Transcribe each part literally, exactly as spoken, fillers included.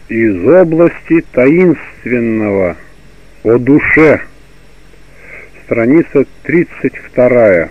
Из области таинственного о душе. Страница тридцать вторая.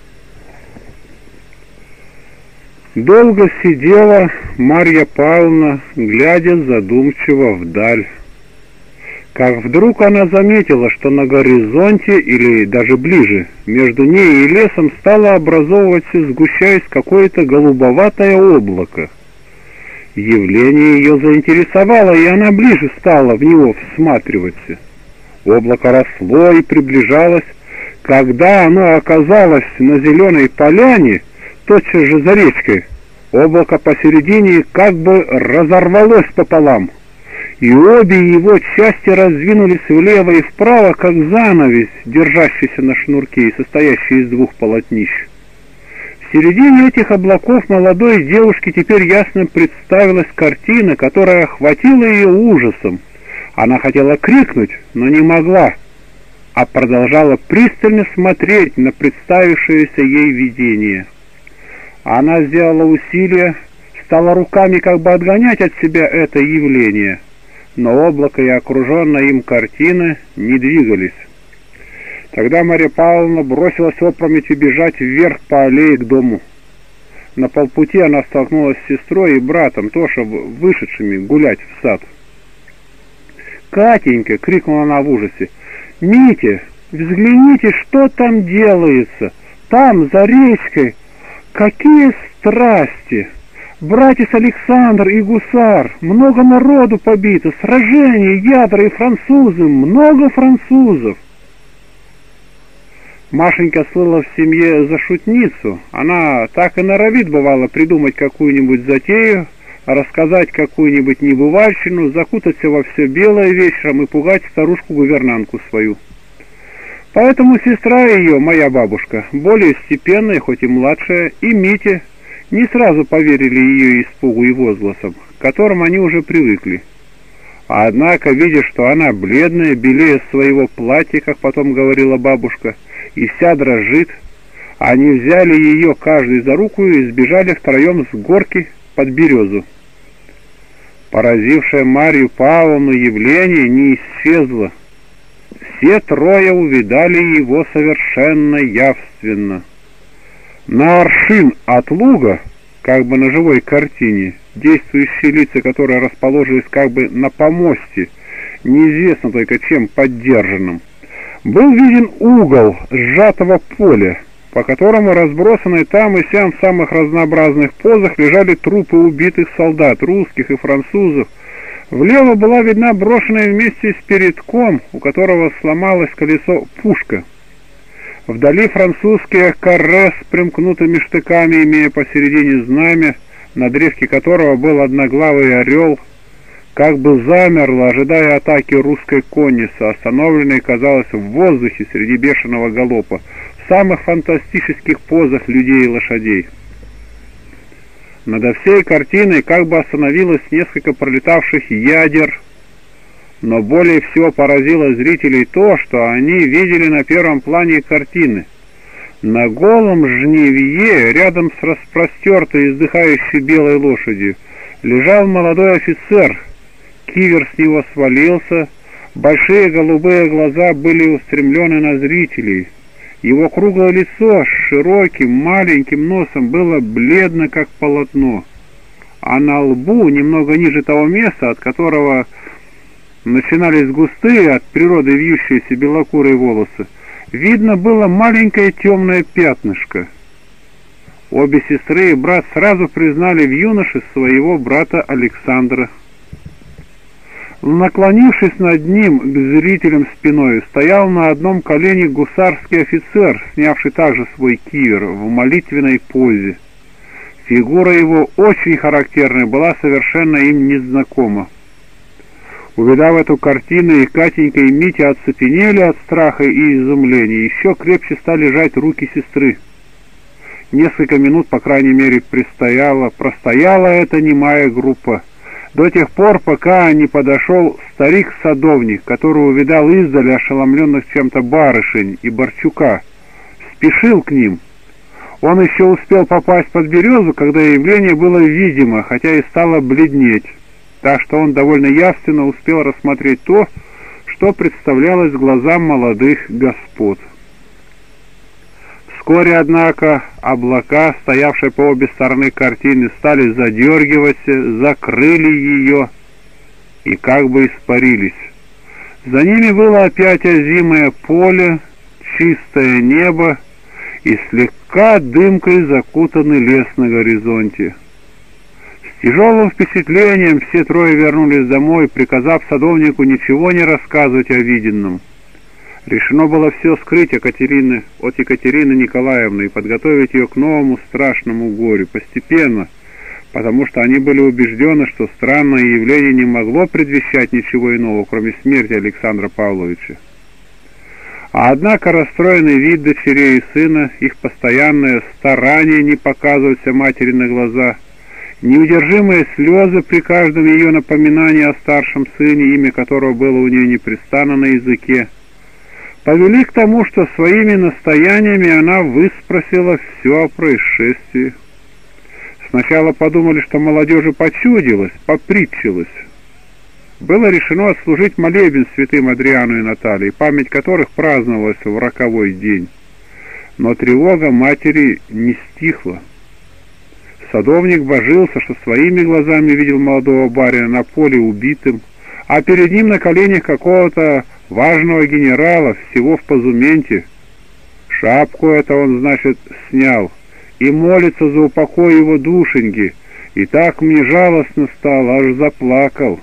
Долго сидела Марья Павловна, глядя задумчиво вдаль. Как вдруг она заметила, что на горизонте, или даже ближе, между ней и лесом стало образовываться, сгущаясь, какое-то голубоватое облако. Явление ее заинтересовало, и она ближе стала в него всматриваться. Облако росло и приближалось. Когда оно оказалось на зеленой поляне, тотчас же за речкой, облако посередине как бы разорвалось пополам, и обе его части раздвинулись влево и вправо, как занавес, держащийся на шнурке и состоящий из двух полотнищ. В середине этих облаков молодой девушке теперь ясно представилась картина, которая охватила ее ужасом. Она хотела крикнуть, но не могла, а продолжала пристально смотреть на представившееся ей видение. Она сделала усилие, стала руками как бы отгонять от себя это явление, но облако и окруженная им картина не двигались. Тогда Марья Павловна бросилась опрометью бежать вверх по аллее к дому. На полпути она столкнулась с сестрой и братом, тоже вышедшими гулять в сад. «Катенька!» — крикнула она в ужасе. «Митя, взгляните, что там делается! Там, за речкой! Какие страсти! Братец Александр и гусар! Много народу побито! Сражения, ядра и французы! Много французов!» Машенька слыла в семье за шутницу. Она так и норовит, бывало, придумать какую-нибудь затею, рассказать какую-нибудь небывальщину, закутаться во все белое вечером и пугать старушку-гувернантку свою. Поэтому сестра ее, моя бабушка, более степенная, хоть и младшая, и Митя, не сразу поверили ее испугу и возгласам, к которым они уже привыкли. Однако, видя, что она бледная, белее своего платья, как потом говорила бабушка, и вся дрожит, они взяли ее каждый за руку и сбежали втроем с горки под березу. Поразившее Марью Павловну явление не исчезло. Все трое увидали его совершенно явственно. На аршин от луга, как бы на живой картине, действующие лица, которые расположились как бы на помосте, неизвестно только чем поддержанным, был виден угол сжатого поля, по которому разбросанные там и сям в самых разнообразных позах лежали трупы убитых солдат, русских и французов. Влево была видна брошенная вместе с передком, у которого сломалось колесо, пушка. Вдали французские карре с примкнутыми штыками, имея посередине знамя, на древке которого был одноглавый орел, как бы замерло, ожидая атаки русской конницы, остановленной, казалось, в воздухе среди бешеного галопа, в самых фантастических позах людей и лошадей. Над всей картиной как бы остановилось несколько пролетавших ядер, но более всего поразило зрителей то, что они видели на первом плане картины. На голом жневье, рядом с распростертой и издыхающей белой лошадью, лежал молодой офицер. Кивер с него свалился, большие голубые глаза были устремлены на зрителей. Его круглое лицо с широким маленьким носом было бледно, как полотно, а на лбу, немного ниже того места, от которого начинались густые, от природы вьющиеся белокурые волосы, видно было маленькое темное пятнышко. Обе сестры и брат сразу признали в юноше своего брата Александра. Наклонившись над ним к зрителям спиной, стоял на одном колене гусарский офицер, снявший также свой кивер в молитвенной позе. Фигура его, очень характерная, была совершенно им незнакома. Увидав эту картину, и Катенька, и Митя оцепенели от страха и изумления, еще крепче стали сжать руки сестры. Несколько минут, по крайней мере, предстояла, простояла эта немая группа, до тех пор, пока не подошел старик-садовник, который увидал издали ошеломленных чем-то барышень и Борчука, спешил к ним. Он еще успел попасть под березу, когда явление было видимо, хотя и стало бледнеть. так что он довольно явственно успел рассмотреть то, что представлялось глазам молодых господ. Вскоре, однако, облака, стоявшие по обе стороны картины, стали задергиваться, закрыли ее и как бы испарились. За ними было опять озимое поле, чистое небо и слегка дымкой закутанный лес на горизонте. С тяжелым впечатлением все трое вернулись домой, приказав садовнику ничего не рассказывать о виденном. Решено было все скрыть Екатерины, от Екатерины Николаевны и подготовить ее к новому страшному горю постепенно, потому что они были убеждены, что странное явление не могло предвещать ничего иного, кроме смерти Александра Павловича. А однако расстроенный вид дочерей и сына, их постоянное старание не показываться матери на глаза, неудержимые слезы при каждом ее напоминании о старшем сыне, имя которого было у нее непрестанно на языке, повели к тому, что своими настояниями она выспросила все о происшествии. Сначала подумали, что молодежи почудилось, попритчилось. Было решено отслужить молебен святым Адриану и Наталье, память которых праздновалась в роковой день. Но тревога матери не стихла. Садовник божился, что своими глазами видел молодого барина на поле убитым, а перед ним на коленях какого-то важного генерала, всего в позументе. Шапку это он, значит, снял и молится за упокой его душеньки, и так мне жалостно стало, аж заплакал.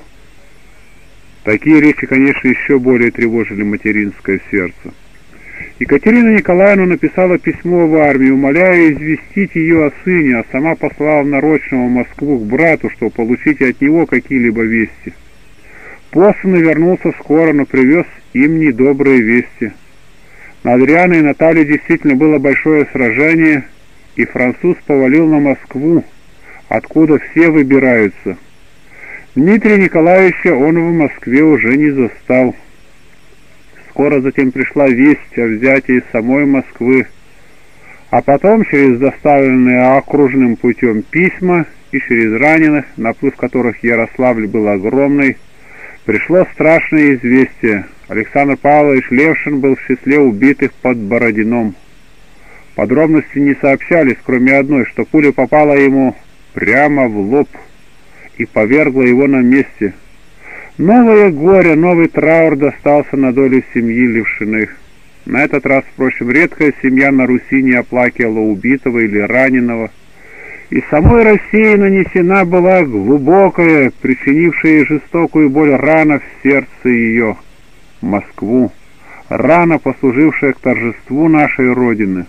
Такие речи, конечно, еще более тревожили материнское сердце. Екатерина Николаевна написала письмо в армию, умоляя известить ее о сыне, а сама послала нарочного в Москву к брату, чтобы получить от него какие-либо вести. Посланный вернулся скоро, но привез им недобрые вести. На Адриана и Наталье действительно было большое сражение, и француз повалил на Москву, откуда все выбираются. Дмитрия Николаевича он в Москве уже не застал. Скоро затем пришла весть о взятии самой Москвы, а потом через доставленные окружным путем письма и через раненых, наплыв которых Ярославль был огромный, пришло страшное известие. Александр Павлович Левшин был в числе убитых под Бородином. Подробности не сообщались, кроме одной, что пуля попала ему прямо в лоб и повергла его на месте. Новое горе, новый траур достался на долю семьи Левшиных. На этот раз, впрочем, редкая семья на Руси не оплакивала убитого или раненого, и самой России нанесена была глубокая, причинившая жестокую боль рана в сердце ее, Москву, рана, послужившая к торжеству нашей Родины.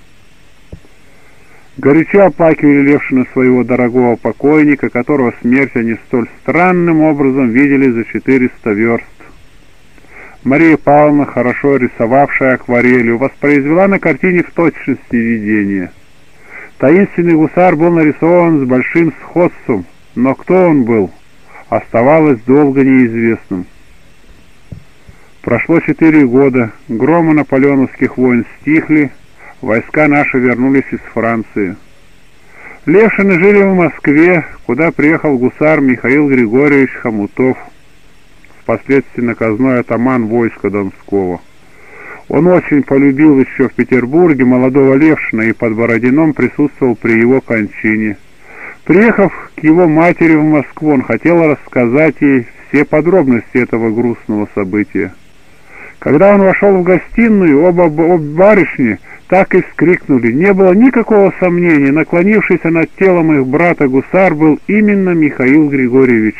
Горячо оплакивали Левшина своего дорогого покойника, которого смерть они столь странным образом видели за четыреста верст. Мария Павловна, хорошо рисовавшая акварелью, воспроизвела на картине в точности видение. Таинственный гусар был нарисован с большим сходством, но кто он был, оставалось долго неизвестным. Прошло четыре года, громы наполеоновских войн стихли, войска наши вернулись из Франции. Левшины жили в Москве, куда приехал гусар Михаил Григорьевич Хомутов, впоследствии наказной атаман войска Донского. Он очень полюбил еще в Петербурге молодого Левшина и под Бородином присутствовал при его кончине. Приехав к его матери в Москву, он хотел рассказать ей все подробности этого грустного события. Когда он вошел в гостиную, оба, оба барышни так и вскрикнули. Не было никакого сомнения, наклонившийся над телом их брата гусар был именно Михаил Григорьевич.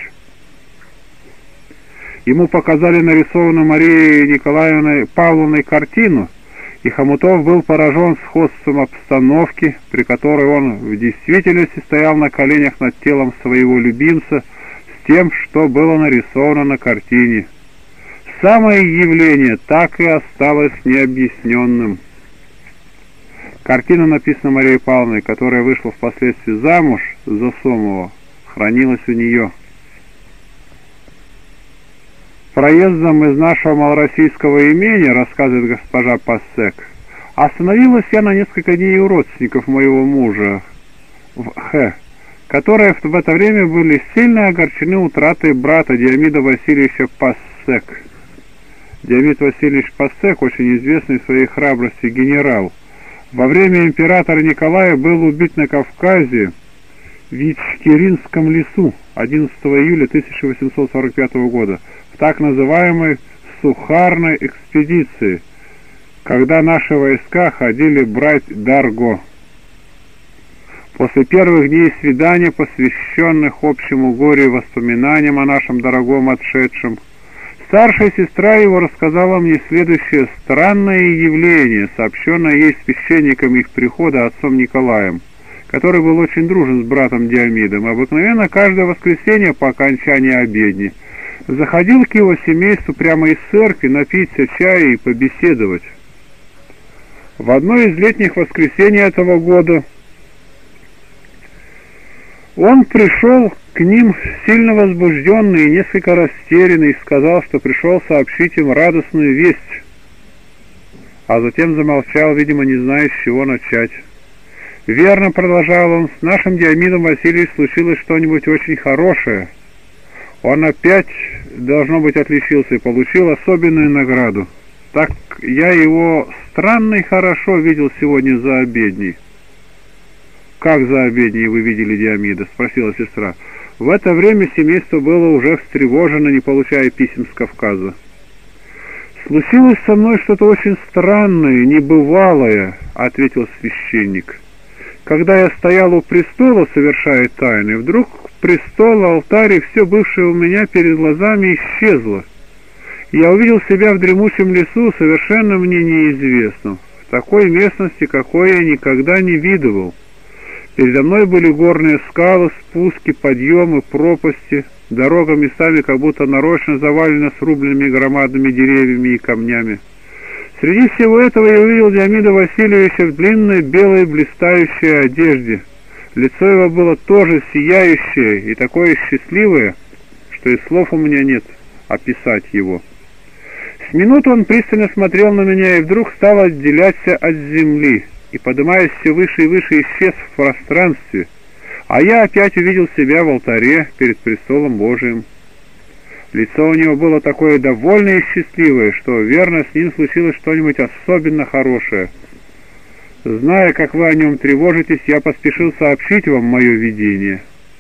Ему показали нарисованную Марией Николаевной Павловной картину, и Хомутов был поражен сходством обстановки, при которой он в действительности стоял на коленях над телом своего любимца, с тем, что было нарисовано на картине. Самое явление так и осталось необъясненным. Картина, написана Марией Павловной, которая вышла впоследствии замуж за Сомова, хранилась у нее. Проездом из нашего малороссийского имения, рассказывает госпожа Пассек, остановилась я на несколько дней у родственников моего мужа в Х. которые в это время были сильно огорчены утратой брата Диомида Васильевича Пассек. Диомид Васильевич Пассек, очень известный своей храбрости генерал, во время императора Николая был убит на Кавказе в Ичкеринском лесу одиннадцатого июля тысяча восемьсот сорок пятого года в так называемой Сухарной экспедиции, когда наши войска ходили брать Дарго. После первых дней свидания, посвященных общему горю и воспоминаниям о нашем дорогом отшедшем, старшая сестра его рассказала мне следующее странное явление, сообщенное ей священником их прихода отцом Николаем, который был очень дружен с братом Диомидом, и обыкновенно каждое воскресенье по окончании обедни заходил к его семейству прямо из церкви напиться чая и побеседовать. В одно из летних воскресений этого года он пришел к ним сильно возбужденный и несколько растерянный и сказал, что пришел сообщить им радостную весть, а затем замолчал, видимо, не зная, с чего начать. «Верно, — продолжал он, — с нашим Диомидом Васильевичем случилось что-нибудь очень хорошее. Он опять, должно быть, отличился и получил особенную награду. Так я его странно и хорошо видел сегодня за обедней». «Как за обедней вы видели Диомида?» — спросила сестра. В это время семейство было уже встревожено, не получая писем с Кавказа. «Случилось со мной что-то очень странное, небывалое», — ответил священник. «Когда я стоял у престола, совершая тайны, вдруг престол, алтарь и все бывшее у меня перед глазами исчезло. Я увидел себя в дремучем лесу, совершенно мне неизвестном, в такой местности, какой я никогда не видывал. Передо мной были горные скалы, спуски, подъемы, пропасти, дорога местами как будто нарочно завалена срубленными громадными деревьями и камнями. Среди всего этого я увидел Диомида Васильевича в длинной белой блистающей одежде. Лицо его было тоже сияющее и такое счастливое, что и слов у меня нет описать его. С минуту он пристально смотрел на меня и вдруг стал отделяться от земли, и, поднимаясь все выше и выше, исчез в пространстве, а я опять увидел себя в алтаре перед престолом Божиим. Лицо у него было такое довольное и счастливое, что, верно, с ним случилось что-нибудь особенно хорошее. Зная, как вы о нем тревожитесь, я поспешил сообщить вам мое видение.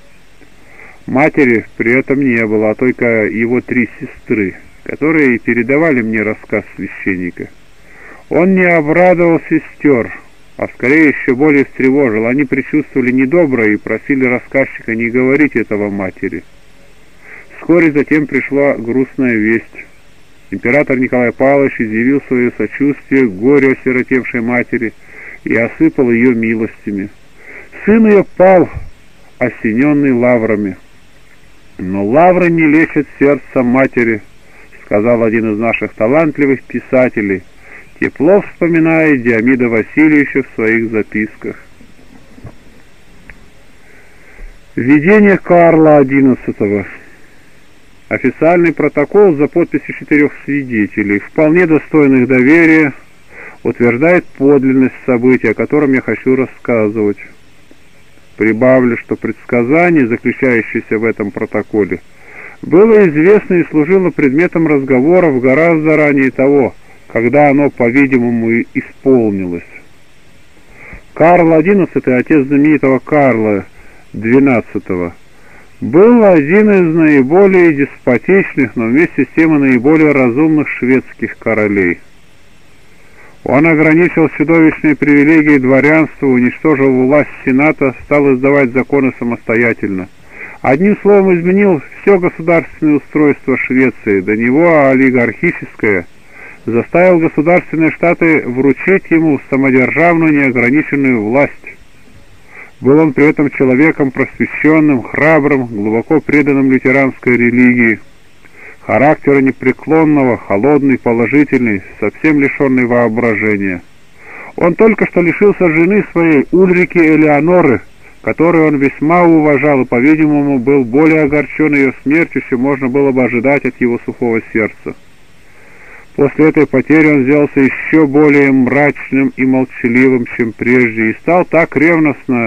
Матери при этом не было, а только его три сестры, которые передавали мне рассказ священника. Он не обрадовал сестер, а скорее еще более встревожил. Они предчувствовали недоброе и просили рассказчика не говорить этого матери. Вскоре затем пришла грустная весть. Император Николай Павлович изъявил свое сочувствие к горю осиротевшей матери и осыпал ее милостями. Сын ее пал, осененный лаврами. «Но лавры не лечат сердце матери», — сказал один из наших талантливых писателей, тепло вспоминая Диомида Васильевича в своих записках. Введение Карла одиннадцатого. Официальный протокол за подписью четырех свидетелей, вполне достойных доверия, утверждает подлинность события, о котором я хочу рассказывать. Прибавлю, что предсказание, заключающееся в этом протоколе, было известно и служило предметом разговоров гораздо ранее того, когда оно, по-видимому, исполнилось. Карл одиннадцатый, отец знаменитого Карла двенадцатого, был один из наиболее деспотичных, но вместе с тем и наиболее разумных шведских королей. Он ограничил чудовищные привилегии дворянства, уничтожил власть сената, стал издавать законы самостоятельно. Одним словом, изменил все государственное устройство Швеции, до него олигархическое, заставил государственные штаты вручить ему самодержавную неограниченную власть. Был он при этом человеком просвещенным, храбрым, глубоко преданным лютеранской религии, характера непреклонного, холодный, положительный, совсем лишенный воображения. Он только что лишился жены своей, Ульрики Элеоноры, которую он весьма уважал и, по-видимому, был более огорчен ее смертью, чем можно было бы ожидать от его сухого сердца. После этой потери он сделался еще более мрачным и молчаливым, чем прежде, и стал так ревностно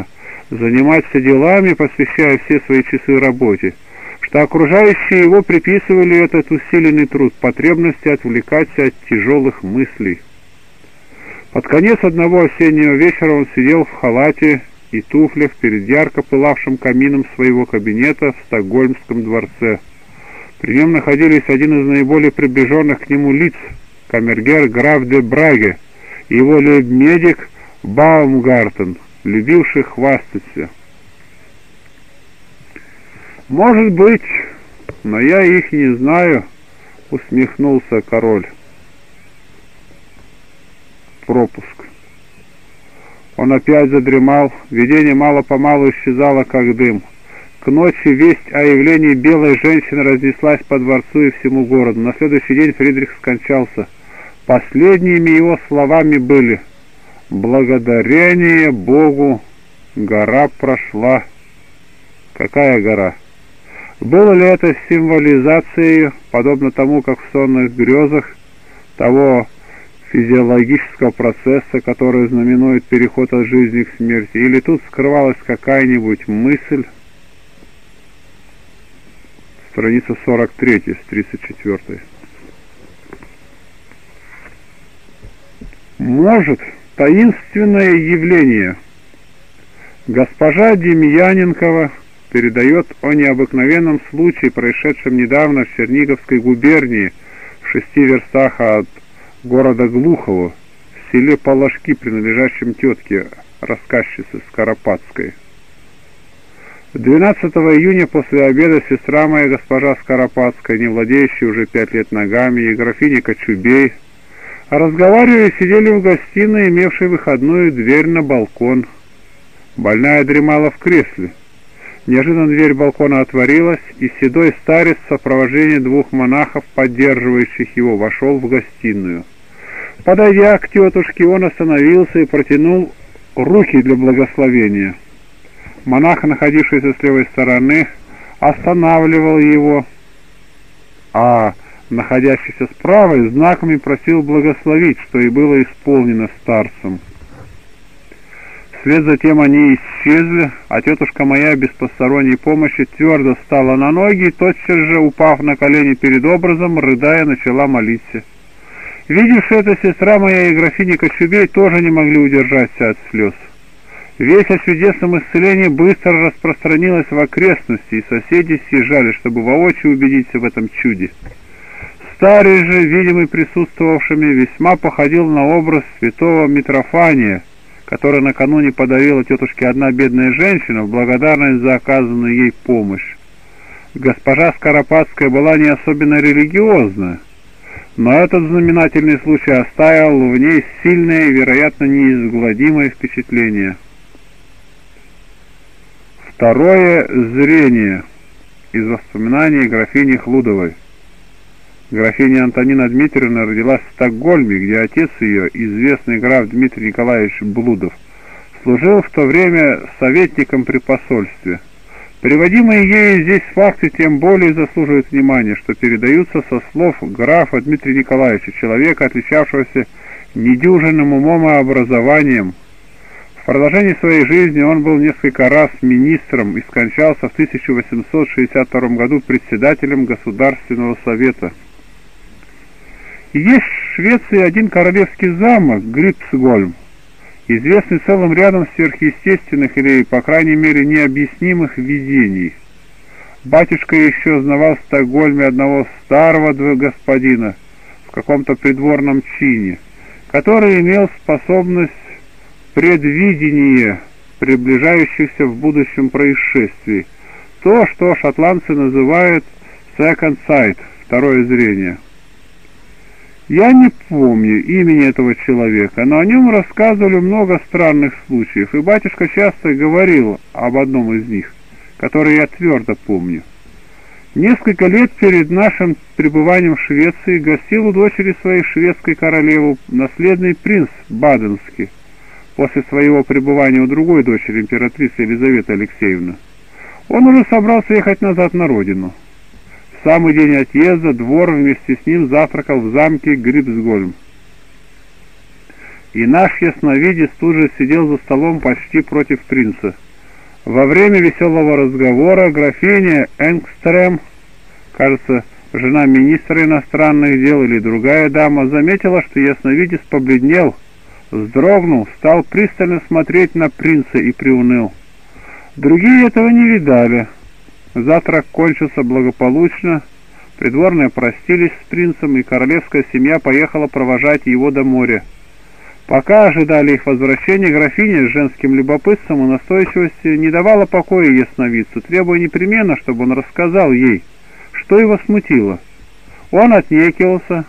заниматься делами, посвящая все свои часы работе, что окружающие его приписывали этот усиленный труд потребности отвлекаться от тяжелых мыслей. Под конец одного осеннего вечера он сидел в халате и туфлях перед ярко пылавшим камином своего кабинета в Стокгольмском дворце. При нем находились один из наиболее приближенных к нему лиц, камергер граф де Браге и его лейб-медик Баумгартен, любивший хвастаться. «Может быть, но я их не знаю», — усмехнулся король. Пропуск. Он опять задремал, видение мало-помалу исчезало, как дым. К ночи весть о явлении белой женщины разнеслась по дворцу и всему городу. На следующий день Фридрих скончался. Последними его словами были: «Благодарение Богу, гора прошла». Какая гора? Было ли это символизацией, подобно тому, как в сонных грезах, того физиологического процесса, который знаменует переход от жизни к смерти, или тут скрывалась какая-нибудь мысль? Страница сорок три, с тридцать четыре. Может, таинственное явление. Госпожа Демьяненкова передает о необыкновенном случае, происшедшем недавно в Черниговской губернии, в шести верстах от города Глухово, в селе Положки, принадлежащем тетке, рассказчице Скоропадской. двенадцатого июня после обеда сестра моя, госпожа Скоропадская, не владеющая уже пять лет ногами, и графиня Кочубей, разговаривая, сидели в гостиной, имевшей выходную дверь на балкон. Больная дремала в кресле. Неожиданно дверь балкона отворилась, и седой старец в сопровождении двух монахов, поддерживающих его, вошел в гостиную. Подойдя к тетушке, он остановился и протянул руки для благословения. Монах, находившийся с левой стороны, останавливал его, а находящийся с правой знаками просил благословить, что и было исполнено старцем. Вслед за тем они исчезли, а тетушка моя без посторонней помощи твердо встала на ноги и, тотчас же, упав на колени перед образом, рыдая, начала молиться. Видевшая это сестра моя и графиня Кочубей тоже не могли удержаться от слез. Весть о чудесном исцелении быстро распространилась в окрестности, и соседи съезжали, чтобы воочию убедиться в этом чуде. Старый же, видимый присутствовавшими, весьма походил на образ святого Митрофания, который накануне подарила тетушке одна бедная женщина в благодарность за оказанную ей помощь. Госпожа Скоропадская была не особенно религиозна, но этот знаменательный случай оставил в ней сильное и, вероятно, неизгладимое впечатление. Второе зрение из воспоминаний графини Хлудовой. Графиня Антонина Дмитриевна родилась в Стокгольме, где отец ее, известный граф Дмитрий Николаевич Блудов, служил в то время советником при посольстве. Приводимые ею здесь факты тем более заслуживают внимания, что передаются со слов графа Дмитрия Николаевича, человека, отличавшегося недюжинным умом и образованием. В продолжении своей жизни он был несколько раз министром и скончался в тысяча восемьсот шестьдесят втором году председателем Государственного совета. Есть в Швеции один королевский замок, Грипсгольм, известный целым рядом сверхъестественных или, по крайней мере, необъяснимых видений. Батюшка еще знавал в Стокгольме одного старого господина в каком-то придворном чине, который имел способность предвидения приближающихся в будущем происшествий, то, что шотландцы называют second sight, второе зрение. Я не помню имени этого человека, но о нем рассказывали много странных случаев, и батюшка часто говорил об одном из них, который я твердо помню. Несколько лет перед нашим пребыванием в Швеции гостил у дочери своей шведской королевы наследный принц Баденский, после своего пребывания у другой дочери, императрицы Елизаветы Алексеевны. Он уже собрался ехать назад на родину. В самый день отъезда двор вместе с ним завтракал в замке Грипсгольм. И наш ясновидец тут же сидел за столом почти против принца. Во время веселого разговора графиня Энгстрем, кажется, жена министра иностранных дел или другая дама, заметила, что ясновидец побледнел, вздрогнул, стал пристально смотреть на принца и приуныл. Другие этого не видали. Завтрак кончился благополучно, придворные простились с принцем, и королевская семья поехала провожать его до моря. Пока ожидали их возвращения, графиня с женским любопытством и настойчивостью не давала покоя ясновидцу, требуя непременно, чтобы он рассказал ей, что его смутило. Он отнекивался,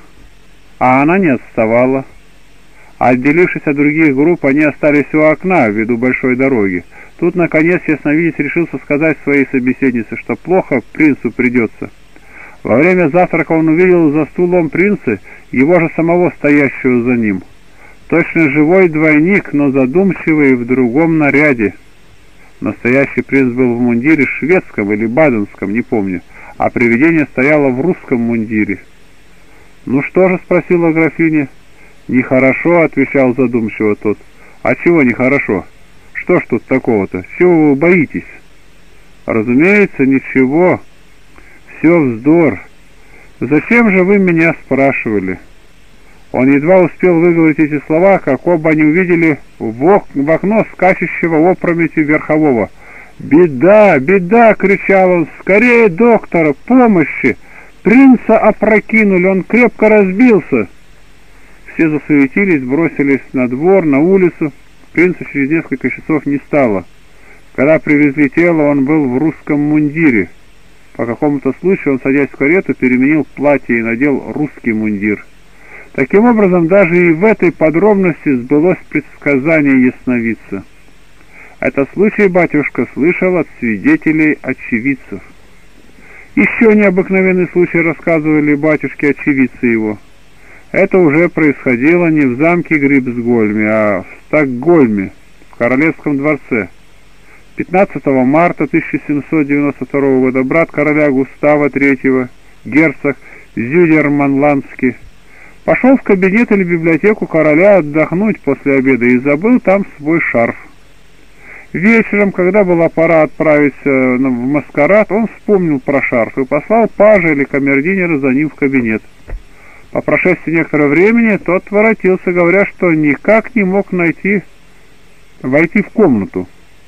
а она не отставала. Отделившись от других групп, они остались у окна ввиду большой дороги. Тут, наконец, ясновидец решился сказать своей собеседнице, что плохо принцу придется. Во время завтрака он увидел за стулом принца, его же самого стоящего за ним. Точно живой двойник, но задумчивый в другом наряде. Настоящий принц был в мундире шведском или баденском, не помню, а привидение стояло в русском мундире. «Ну что же?» — спросила графиня. «Нехорошо», — отвечал задумчиво тот. «А чего нехорошо? Что ж тут такого-то? Чего вы боитесь?» «Разумеется, ничего. Все вздор. Зачем же вы меня спрашивали?» Он едва успел выговорить эти слова, как оба они увидели в, в окно скачущего опрометью верхового. «Беда! Беда!» — кричал он. «Скорее, доктора! Помощи! Принца опрокинули! Он крепко разбился!» Все засуетились, бросились на двор, на улицу. Принца через несколько часов не стало. Когда привезли тело, он был в русском мундире. По какому-то случаю он, садясь в карету, переменил платье и надел русский мундир. Таким образом, даже и в этой подробности сбылось предсказание ясновидца. Этот случай батюшка слышал от свидетелей-очевидцев. Еще необыкновенный случай рассказывали батюшки-очевидцы его. Это уже происходило не в замке Грибсгольме, а в Стокгольме, в королевском дворце. пятнадцатого марта тысяча семьсот девяносто второго года брат короля Густава третьего, герцог Зюдерманландский, пошел в кабинет или библиотеку короля отдохнуть после обеда и забыл там свой шарф. Вечером, когда была пора отправиться в маскарад, он вспомнил про шарф и послал пажа или камердинера за ним в кабинет. По прошествии некоторого времени тот воротился, говоря, что никак не мог найти, войти в комнату.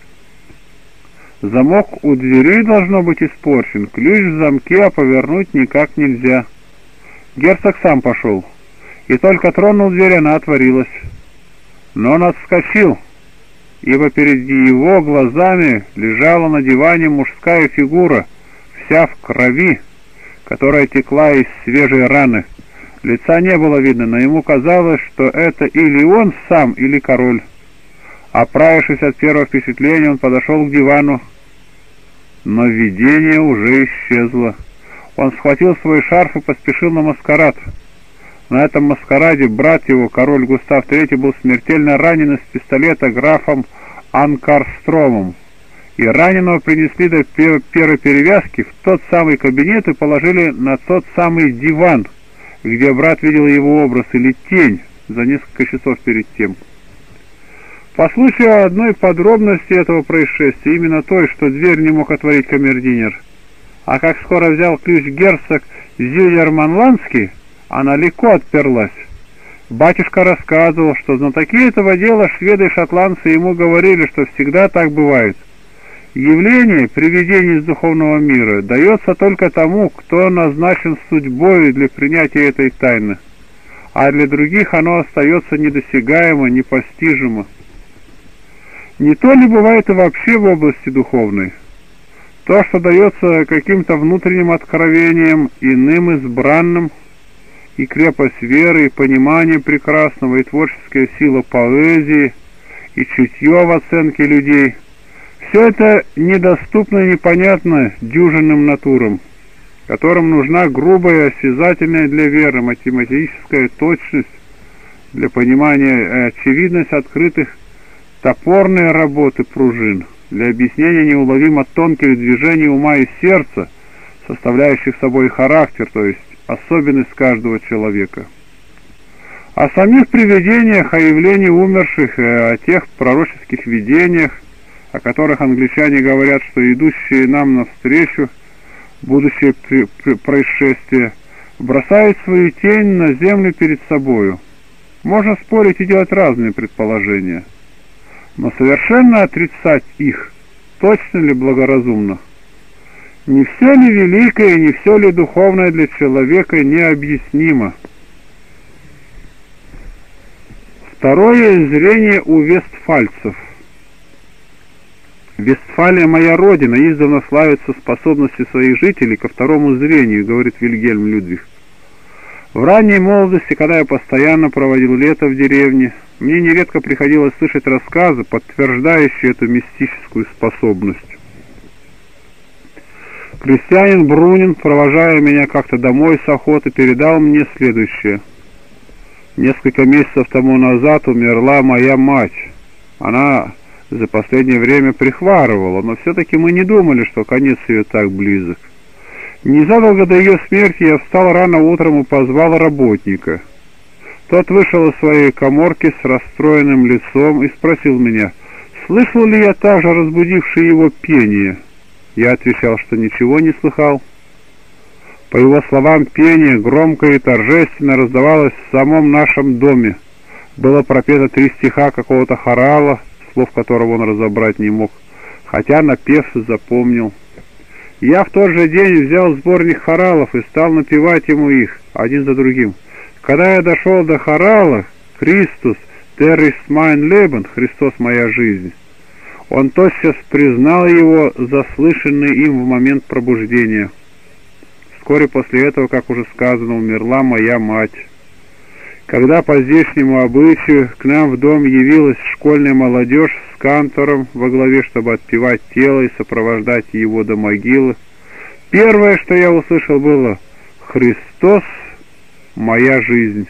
Замок у двери должно быть испорчен, ключ в замке, а повернуть никак нельзя. Герцог сам пошел, и только тронул дверь, она отворилась. Но он отскочил, ибо перед его глазами лежала на диване мужская фигура, вся в крови, которая текла из свежей раны. Лица не было видно, но ему казалось, что это или он сам, или король. Оправившись от первого впечатления, он подошел к дивану, но видение уже исчезло. Он схватил свой шарф и поспешил на маскарад. На этом маскараде брат его, король Густав третий, был смертельно ранен из пистолета графом Анкарстромом, и раненого принесли до первой перевязки в тот самый кабинет и положили на тот самый диван, где брат видел его образ или тень за несколько часов перед тем. По случаю одной подробности этого происшествия, именно той, что дверь не мог отворить камердинер, а как скоро взял ключ герцог Зюдерманландский, она легко отперлась. Батюшка рассказывал, что знатоки этого дела, шведы и шотландцы, ему говорили, что всегда так бывает. Явление привидений из духовного мира дается только тому, кто назначен судьбой для принятия этой тайны, а для других оно остается недосягаемо, непостижимо. Не то ли бывает и вообще в области духовной? То, что дается каким-то внутренним откровением, иным избранным, и крепость веры, и понимание прекрасного, и творческая сила поэзии, и чутье в оценке людей — все это недоступно и непонятно дюжинным натурам, которым нужна грубая, осязательная для веры математическая точность, для понимания и очевидность открытых топорные работы пружин, для объяснения неуловимо тонких движений ума и сердца, составляющих собой характер, то есть особенность каждого человека. О самих привидениях, о явлении умерших, о тех пророческих видениях о которых англичане говорят, что идущие нам навстречу будущее при, при, происшествие, бросают свою тень на землю перед собою. Можно спорить и делать разные предположения, но совершенно отрицать их точно ли благоразумно? Не все ли великое, не все ли духовное для человека необъяснимо? Второе зрение у вестфальцев. Вестфалия моя родина, издавна славится способностью своих жителей ко второму зрению, говорит Вильгельм Людвиг. В ранней молодости, когда я постоянно проводил лето в деревне, мне нередко приходилось слышать рассказы, подтверждающие эту мистическую способность. Крестьянин Брунин, провожая меня как-то домой с охоты, передал мне следующее. Несколько месяцев тому назад умерла моя мать. Она за последнее время прихварывала, но все-таки мы не думали, что конец ее так близок. Незадолго до ее смерти я встал рано утром и позвал работника. Тот вышел из своей каморки с расстроенным лицом и спросил меня, слышал ли я также разбудившее его пение. Я отвечал, что ничего не слыхал. По его словам, пение громко и торжественно раздавалось в самом нашем доме. Было пропето три стиха какого-то хорала, слов которого он разобрать не мог, хотя напев запомнил. Я в тот же день взял сборник хоралов и стал напевать ему их, один за другим. Когда я дошел до хорала «Христус, der ist mein Leben», «Христос, моя жизнь», он тотчас признал его заслышанный им в момент пробуждения. Вскоре после этого, как уже сказано, умерла моя мать. Когда по здешнему обычаю к нам в дом явилась школьная молодежь с кантором во главе, чтобы отпевать тело и сопровождать его до могилы, первое, что я услышал, было «Христос, моя жизнь».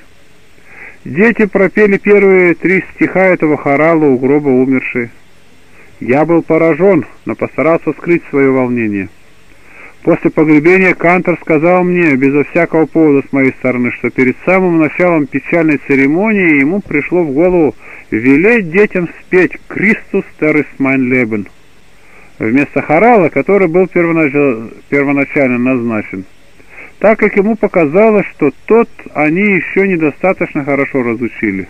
Дети пропели первые три стиха этого хорала у гроба умершей. Я был поражен, но постарался скрыть свое волнение. После погребения кантор сказал мне, безо всякого повода с моей стороны, что перед самым началом печальной церемонии ему пришло в голову велеть детям спеть «Christus, der ist mein Leben» вместо хорала, который был первонач... первоначально назначен, так как ему показалось, что тот они еще недостаточно хорошо разучили.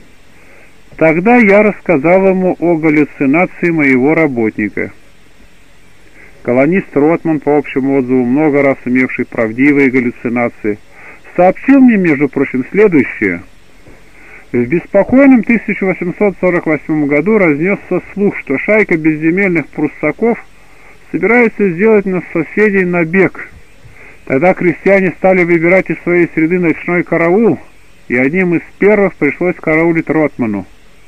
Тогда я рассказал ему о галлюцинации моего работника. Колонист Ротман, по общему отзыву, много раз имевший правдивые галлюцинации, сообщил мне, между прочим, следующее. В беспокойном тысяча восемьсот сорок восьмом году разнесся слух, что шайка безземельных пруссаков собирается сделать на соседей набег. Тогда крестьяне стали выбирать из своей среды ночной караул, и одним из первых пришлось караулить Ротману.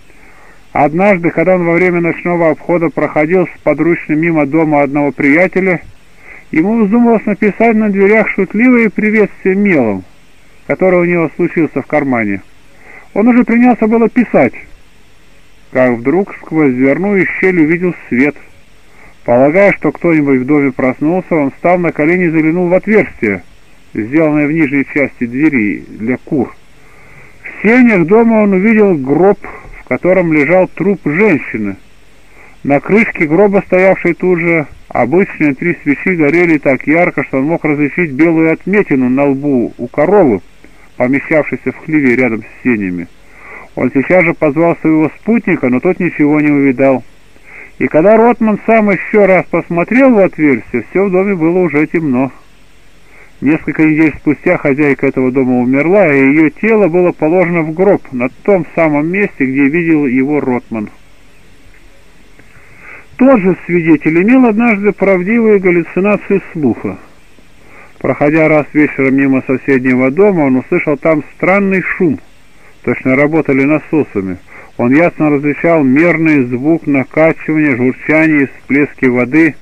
Однажды, когда он во время ночного обхода проходил с подручным мимо дома одного приятеля, ему вздумалось написать на дверях шутливое приветствие мелом, который у него случился в кармане. Он уже принялся было писать, как вдруг сквозь дверную щель увидел свет. Полагая, что кто-нибудь в доме проснулся, он встал на колени и заглянул в отверстие, сделанное в нижней части двери для кур. В сенях дома он увидел гроб, в котором лежал труп женщины. На крышке гроба, стоявшей тут же, обычные три свечи горели так ярко, что он мог различить белую отметину на лбу у коровы, помещавшейся в хлеве рядом с сенями. Он сейчас же позвал своего спутника, но тот ничего не увидал. И когда Ротман сам еще раз посмотрел в отверстие, все в доме было уже темно. Несколько недель спустя хозяйка этого дома умерла, и ее тело было положено в гроб на том самом месте, где видел его Ротман. Тот же свидетель имел однажды правдивые галлюцинации слуха. Проходя раз вечером мимо соседнего дома, он услышал там странный шум. Точно работали насосами. Он ясно различал мерный звук накачивания, журчания и всплески воды.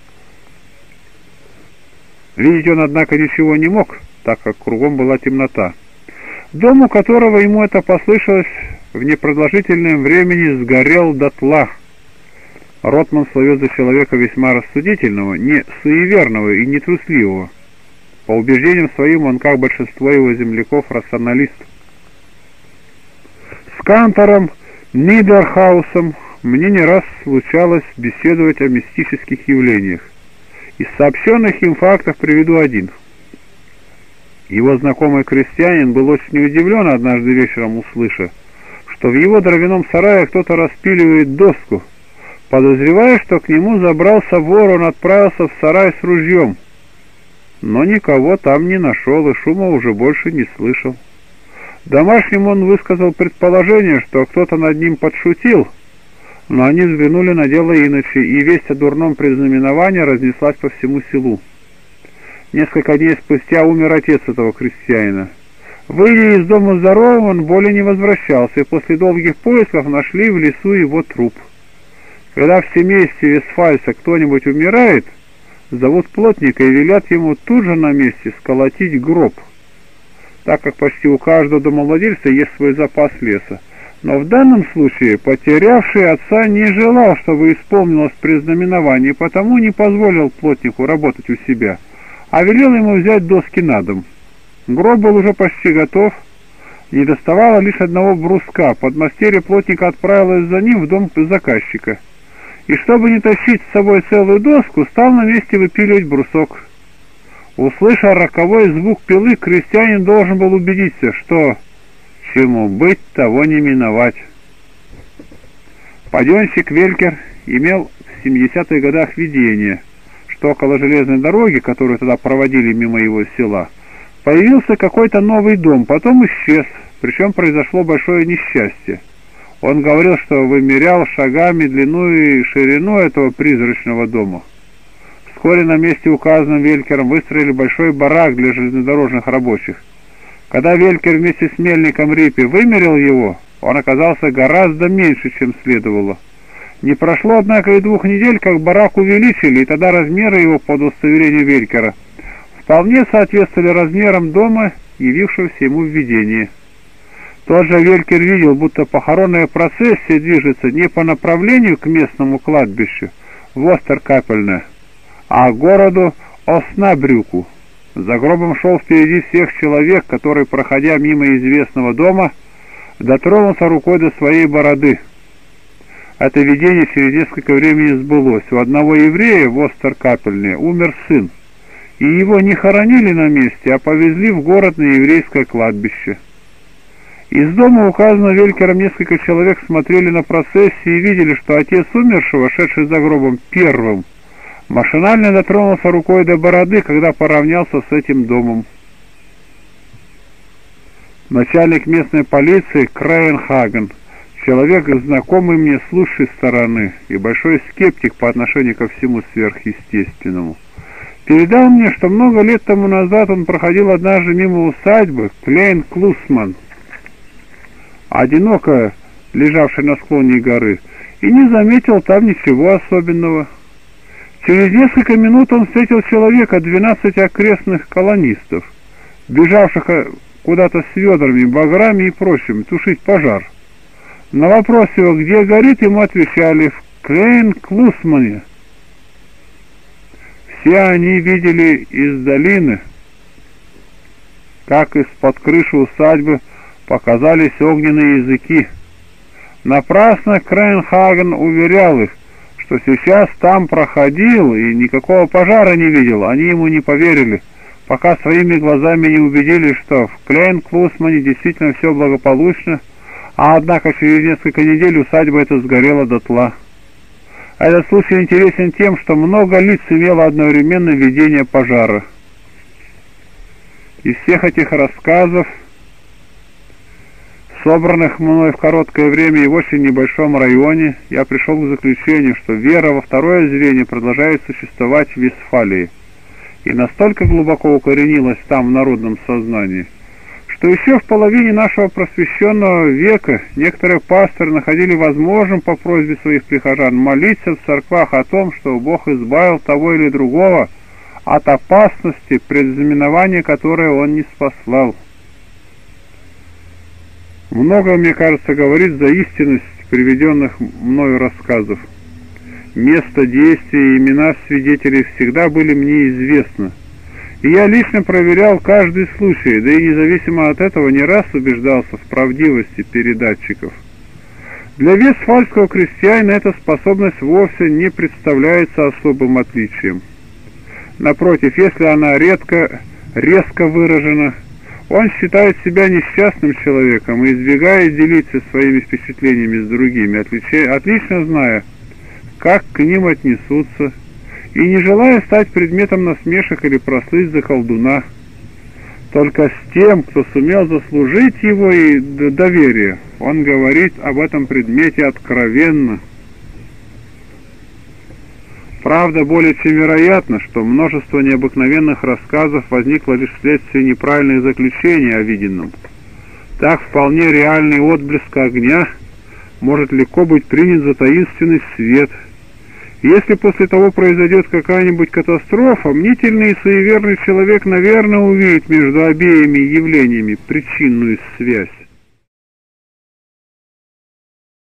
Видеть он, однако, ничего не мог, так как кругом была темнота. Дом, у которого ему это послышалось, в непродолжительном времени сгорел дотла. Ротман славил за человека весьма рассудительного, не суеверного и не трусливого. По убеждениям своим он, как большинство его земляков, рационалист. С кантором Нидерхаусом мне не раз случалось беседовать о мистических явлениях. Из сообщенных им фактов приведу один. Его знакомый крестьянин был очень удивлен однажды вечером, услыша, что в его дровяном сарае кто-то распиливает доску. Подозревая, что к нему забрался вор, он отправился в сарай с ружьем, но никого там не нашел и шума уже больше не слышал. Домашним он высказал предположение, что кто-то над ним подшутил, но они взглянули на дело иначе, и весть о дурном предзнаменовании разнеслась по всему селу. Несколько дней спустя умер отец этого крестьянина. Выйдя из дома здоровым, он более не возвращался, и после долгих поисков нашли в лесу его труп. Когда в семействе Вестфальца кто-нибудь умирает, зовут плотника и велят ему тут же на месте сколотить гроб, так как почти у каждого домовладельца есть свой запас леса. Но в данном случае потерявший отца не желал, чтобы исполнилось предзнаменование, потому не позволил плотнику работать у себя, а велел ему взять доски на дом. Гроб был уже почти готов, недоставало лишь одного бруска. Подмастерье плотника отправилось за ним в дом заказчика, и чтобы не тащить с собой целую доску, стал на месте выпиливать брусок. Услыша роковой звук пилы, крестьянин должен был убедиться, что чему быть, того не миновать. Паденщик Велькер имел в семидесятых годах видение, что около железной дороги, которую тогда проводили мимо его села, появился какой-то новый дом, потом исчез, причем произошло большое несчастье. Он говорил, что вымерял шагами длину и ширину этого призрачного дома. Вскоре на месте, указанном Велькером, выстроили большой барак для железнодорожных рабочих. Когда Велькер вместе с мельником Риппи вымерил его, он оказался гораздо меньше, чем следовало. Не прошло, однако, и двух недель, как барак увеличили, и тогда размеры его, по удостоверению Велькера, вполне соответствовали размерам дома, явившегося ему в видении. Тот же Велькер видел, будто похоронная процессия движется не по направлению к местному кладбищу в Остеркапельне, а к городу Оснабрюку. За гробом шел впереди всех человек, который, проходя мимо известного дома, дотронулся рукой до своей бороды. Это видение через несколько времени сбылось. У одного еврея в Остеркапельне умер сын, и его не хоронили на месте, а повезли в город на еврейское кладбище. Из дома, указанного Велькером, несколько человек смотрели на процессию и видели, что отец умершего, шедший за гробом первым, машинально дотронулся рукой до бороды, когда поравнялся с этим домом. Начальник местной полиции Крейнхаген, человек, знакомый мне с лучшей стороны и большой скептик по отношению ко всему сверхъестественному, передал мне, что много лет тому назад он проходил однажды мимо усадьбы Клейн-Клусман, одиноко лежавшей на склоне горы, и не заметил там ничего особенного. Через несколько минут он встретил человека, двенадцать окрестных колонистов, бежавших куда-то с ведрами, баграми и прочим тушить пожар. На вопрос его, где горит, ему отвечали: в Клейн-Клусмане. Все они видели из долины, как из-под крыши усадьбы показались огненные языки. Напрасно Крейнхаген уверял их, что сейчас там проходил и никакого пожара не видел. Они ему не поверили, пока своими глазами не убедились, что в Клейн-Клусмане действительно все благополучно, а однако через несколько недель усадьба эта сгорела дотла. Этот случай интересен тем, что много лиц имело одновременно видение пожара. Из всех этих рассказов, собранных мной в короткое время и в очень небольшом районе, я пришел к заключению, что вера во второе зрение продолжает существовать в Вестфалии и настолько глубоко укоренилась там в народном сознании, что еще в половине нашего просвещенного века некоторые пасторы находили возможным по просьбе своих прихожан молиться в церквах о том, что Бог избавил того или другого от опасности, предзнаменования которое Он не спаслал. Много, мне кажется, говорит за истинность приведенных мною рассказов. Место действия и имена свидетелей всегда были мне известны, и я лично проверял каждый случай, да и независимо от этого не раз убеждался в правдивости передатчиков. Для вестфальского крестьянина эта способность вовсе не представляется особым отличием. Напротив, если она редко, резко выражена, он считает себя несчастным человеком и избегает делиться своими впечатлениями с другими, отлично зная, как к ним отнесутся, и не желая стать предметом насмешек или прослыть за колдуна. Только с тем, кто сумел заслужить его и доверие, он говорит об этом предмете откровенно. Правда, более чем вероятно, что множество необыкновенных рассказов возникло лишь вследствие неправильных заключений о виденном. Так вполне реальный отблеск огня может легко быть принят за таинственный свет. Если после того произойдет какая-нибудь катастрофа, мнительный и суеверный человек, наверное, увидит между обеими явлениями причинную связь.